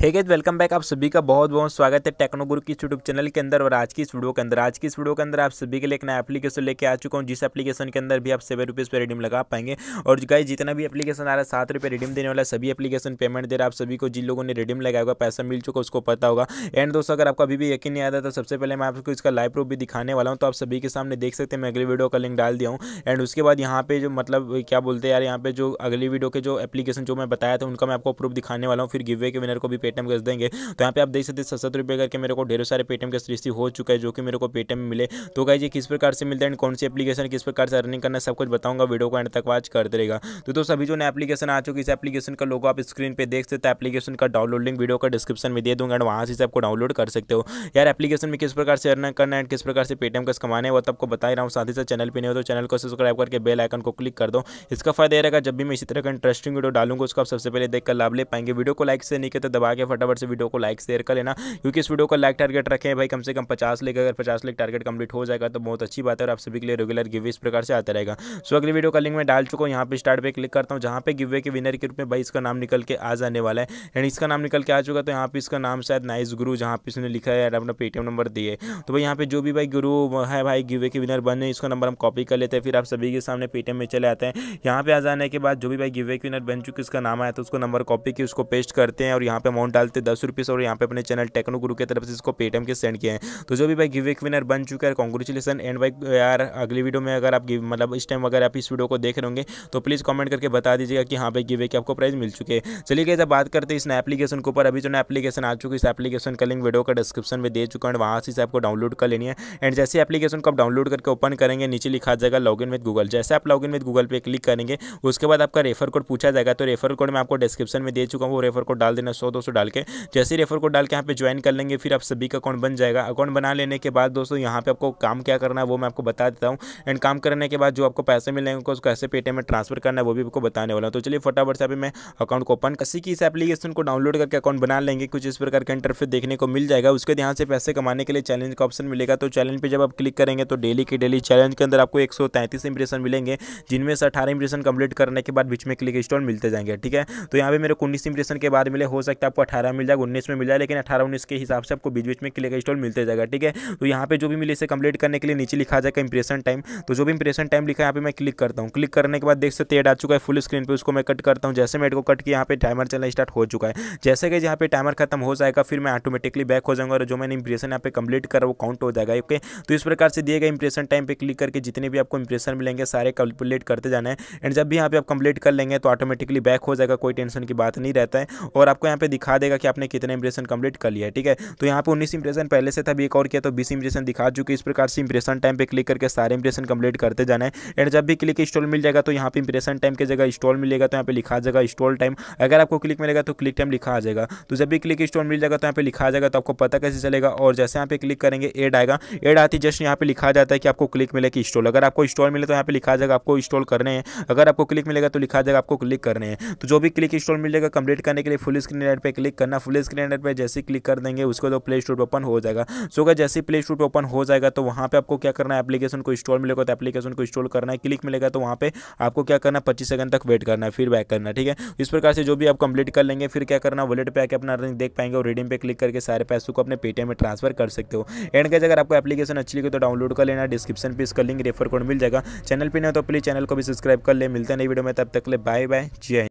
Hey guys, welcome back. आप सभी का बहुत बहुत स्वागत है टेक्नो गुरु की यूट्यूब चैनल के अंदर। और आज की इस वीडियो के अंदर आप सभी के लिए एक नया एप्लीकेशन लेके आ चुका हूं, जिस एप्लीकेशन के अंदर भी आप 7 रुपीज़ पे रिडीम लगा पाएंगे। और गाइस, जितना भी एप्लीकेशन आ रहा है 7 रुपये रिडीम देने वाला, सभी एप्लीकेशन पेमेंट दे रहा है आप सभी को। जिन लोगों ने रिडीम लगाया होगा, पैसा मिल चुका उसको पता होगा। एंड दोस्तों, अगर आपको अभी भी यकीन नहीं आता तो सबसे पहले मैं आपको इसका लाइव प्रूफ भी दिखाने वाला हूँ, तो आप सभी के सामने देख सकते हैं। मैं अगली वीडियो का लिंक डाल दिया हूँ। एंड उसके बाद यहाँ पे जो मतलब क्या बोलते हैं यार, यहाँ पे जो अगली वीडियो के जो एप्लीकेशन जो मैं बताया था उनका मैं आपको प्रूफ दिखाने वाला हूँ। फिर गिव अवे के विनर को भी पेटीएम कर देंगे। तो यहाँ पे आप देख सकते हैं 7 रुपये करके मेरे को ढेरों सारे पेटीएम के रिसीव हो चुका है, जो कि मेरे को पेटीएम में मिले। तो गाइस, ये किस प्रकार से मिलता है, कौन सी एप्लीकेशन किस प्रकार से अर्निंग करना है, सब कुछ बताऊंगा। वीडियो को एंड तक वॉच करते रहेगा। तो दोस्तों, अभी जो नया एप्लीकेशन आ चुकी है, इस एप्लीकेशन का लोगो आप स्क्रीन पे देख सकते हैं। एप्लीकेशन का डाउनलोड लिंक वीडियो का डिस्क्रिप्शन में दे दूंगा, एंड वहाँ से आपको डाउनलोड कर सकते हो। यार, एप्लीकेशन में किस प्रकार से अर्निंग करना है, किस प्रकार से पेटीएम का कमाना है, वो तो आपको बता ही रहा हूँ। साथ ही साथ चैनल पे नहीं हो तो चैनल को सब्सक्राइब करके बेल आइकन को क्लिक कर दो। इसका फायदा रहेगा, जब भी मैं इसी तरह का इंटरेस्टिंग वीडियो डालूंगा उसको आप सबसे पहले देखकर लाभ ले पाएंगे। वीडियो को लाइक से नहीं करते दबा के फटाफट से वीडियो को लाइक शेयर कर लेना, क्योंकि इस वीडियो को लाइक टारगेट रखे हैं भाई कम से कम 50 लाइक। अगर 50 लाइक टारगेट कंप्लीट हो जाएगा तो बहुत अच्छी बात है, और आप सभी के लिए रेगुलर गिव इस प्रकार से आता रहेगा। सो अगली वीडियो का लिंक मैं डाल चुका हूँ, यहाँ पे स्टार्ट पे क्लिक करता हूँ, जहाँ पे गिव अवे के विनर के रूप में भाई इसका नाम निकल के आ जाने वाला है। एंड इसका नाम निकल के आ चुका, तो यहाँ पे इसका नाम शायद नाइस गुरु, जहाँ पे इसने लिखा है यार अपना पेटीएम नंबर दिए। तो भाई यहाँ पे जो भी भाई गुरु है भाई गिव अवे के विनर बने, इसका नंबर हम कॉपी कर लेते हैं। फिर आप सभी के सामने पेटीएम में चले आते हैं। यहाँ पे आ जाने के बाद जो भी भाई गिव अवे के विनर बन चुके इसका नाम आया तो उसको नंबर कॉपी की उसको पेस्ट करते हैं, और यहाँ पे अमाउंट डालते हैं 10 रुपीज़, और यहाँ पे अपने चैनल टेक्नो गुरु की तरफ से इसको पेटीएम के सेंड किए हैं। तो जो भी भाई गिव अवे विनर बन चुका है, कांग्रेचुलेसन। एंड भाई यार, अगली वीडियो में अगर आप मतलब इस टाइम अगर आप इस वीडियो को देख रहे होंगे तो प्लीज़ कमेंट करके बता दीजिएगा कि हाँ भाई गिव अवे की आपको प्राइस मिल चुके हैं। चलिए गाइस, अब बात करते हैं इस नए एप्लीकेशन के ऊपर। अभी जो नया एप्लीकेशन आ चुकी है, इस एप्लीकेशन का लिंक वीडियो का डिस्क्रिप्शन में दे चुका है, वहाँ से आपको डाउनलोड कर लेनी है। एंड जैसे एप्लीकेशन को आप डाउनलोड करके ओपन करेंगे, नीचे लिखा जाएगा लॉगिन विद गूगल। जैसे आप लॉगिन विद गूगल पे क्लिक करेंगे, उसके बाद आपका रेफर कोड पूछा जाएगा। तो रेफर कोड मैं आपको डिस्क्रिप्शन में दे चुका हूँ, वो रेफर कोड डाल देना 100-200 डाल के। जैसे रेफर कोड डाल के यहाँ पे ज्वाइन कर लेंगे, फिर आप सभी का अकाउंट बन जाएगा। अकाउंट बना लेने के बाद दोस्तों, यहाँ पे आपको काम क्या करना है वो मैं आपको बता देता हूँ। एंड काम करने के बाद जो आपको पैसे मिलेंगे उसको कैसे पेटीएम में ट्रांसफर करना है वो भी आपको बताने वाला हूँ। तो चलिए फटाफट से अभी मैं अकाउंट को ओपन किसी की इस एप्लीकेशन को डाउनलोड करके अकाउंट बना लेंगे। कुछ इस प्रकार का इंटरफेस देखने को मिल जाएगा। उसके ध्यान से पैसे कमाने के लिए चैलेंज का ऑप्शन मिलेगा। तो चैलेंज पे जब आप क्लिक करेंगे तो डेली के डेली चैलेंज के अंदर आपको 133 इंप्रेशन मिलेंगे, जिनमें से 18 इंप्रेशन कंप्लीट करने के बाद बीच में क्लिक स्टॉल मिलते जाएंगे। ठीक है, तो यहाँ पे मेरे को 19 इंप्रेशन के बाद मिले, हो सकता है आपको 18 मिल जाएगा, 19 में मिल जाए, लेकिन 18-19 के हिसाब से आपको बीच बीच में क्लिक स्टॉल मिलते जाएगा। ठीक है, तो यहाँ पे जो भी मिले इसे कंप्लीट करने के लिए नीचे लिखा जाएगा इंप्रेशन टाइम। तो जो भी इंप्रेशन टाइम लिखा है यहाँ पे मैं क्लिक करता हूँ। क्लिक करने के बाद देख सकते ऐड आ चुका है फुल स्क्रीन पे, उसको मैं कट करता हूँ। जैसे मैं ऐड को कट किया, यहाँ पे टाइमर चलना स्टार्ट हो चुका है। जैसे कि यहाँ पे टाइमर खत्म हो जाएगा, फिर मैं ऑटोमेटिकली बैक हो जाऊंगा, और जो मैंने इंप्रेशन यहाँ पे कंप्लीट करा वो काउंट हो जाएगा। ओके, तो इस प्रकार से दिए गए इंप्रेशन टाइम पे क्लिक करके जितने भी आपको इंप्रेशन मिलेंगे सारे कंप्लीट करते जाना है। एंड जब भी यहाँ पे आप कंप्लीट कर लेंगे तो ऑटोमेटिकली बैक हो जाएगा, कोई टेंशन की बात नहीं रहता है, और आपको यहाँ पे दिखा देगा कि आपने कितने इंप्रेशन कंप्लीट कर लिया है। ठीक है, तो यहाँ पे 19 इंप्रेशन पहले से था, भी एक और किया तो 20 इंप्रेशन दिखा चुके। इस प्रकार से इंप्रेशन टाइम पे क्लिक करके सारे इंप्रेशन कंप्लीट करते जाना है। एंड जब भी क्लिक स्टॉल मिल जाएगा तो यहाँ पे इंप्रेशन टाइम की जगह स्टॉल मिलेगा, तो यहाँ पे लिखा जाएगा स्टॉल टाइम। अगर आपको क्लिक मिलेगा तो क्लिक टाइम लिखा आ जाएगा। तो जब भी क्लिक स्टॉल मिल जाएगा तो यहाँ पे लिखा आ जाएगा, तो आपको पता कैसे चलेगा। और जैसे यहाँ पे क्लिक करेंगे ऐड आएगा, ऐड आती जस्ट यहाँ पे लिखा जाता है कि आपको क्लिक मिले कि स्टॉल। अगर आपको स्टॉल मिले तो यहाँ पे लिखा जाएगा आपको इंस्टॉल करने हैं, अगर आपको क्लिक मिलेगा तो लिखा जाएगा आपको क्लिक करने हैं। तो जो भी क्लिक इंस्टॉल मिल जाएगा कंप्लीट करने के लिए फुल स्क्रीन एड पे क्लिक करना। फुल स्क्रीन एड पे जैसे क्लिक कर देंगे उसको तो प्ले स्टोर ओपन हो जाएगा। सो अगर जैसे प्ले स्टोर पे ओपन हो जाएगा तो वहाँ पे आपको क्या करना है, एप्लीकेशन को इंस्टॉल मिलेगा तो एप्लीकेशन को इंस्टॉल करना है। क्लिक मिलेगा तो वहाँ पे आपको क्या करना है, 25 सेकंड तक वेट करना है, फिर बैक करना है। ठीक है, इस प्रकार से जो भी आप कंप्लीट कर लेंगे, फिर क्या करना, वॉलेट पे आके अपना अर्निंग देख पाएंगे, और रिडीम पे क्लिक करके सारे पैसों को अपने पेटीएम में ट्रांसफर कर सकते हो। एंड गाइस, अगर आपको एप्लीकेशन अच्छी लगी तो डाउनलोड कर लेना, डिस्क्रिप्शन पे इसका लिंक रेफर कोड मिल जाएगा। चैनल पे नहीं तो प्लीज चैनल को भी सब्सक्राइब कर ले। मिलते हैं नई वीडियो में, तब तक ले बाय बाय, जय हिंद।